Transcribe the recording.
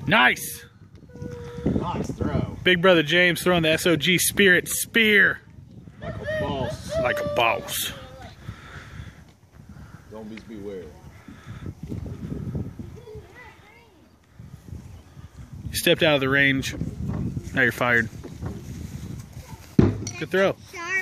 Nice. Nice throw. Big brother James throwing the SOG Spirit spear. Like a boss. Like a boss. Zombies beware. You stepped out of the range. Now you're fired. Good throw.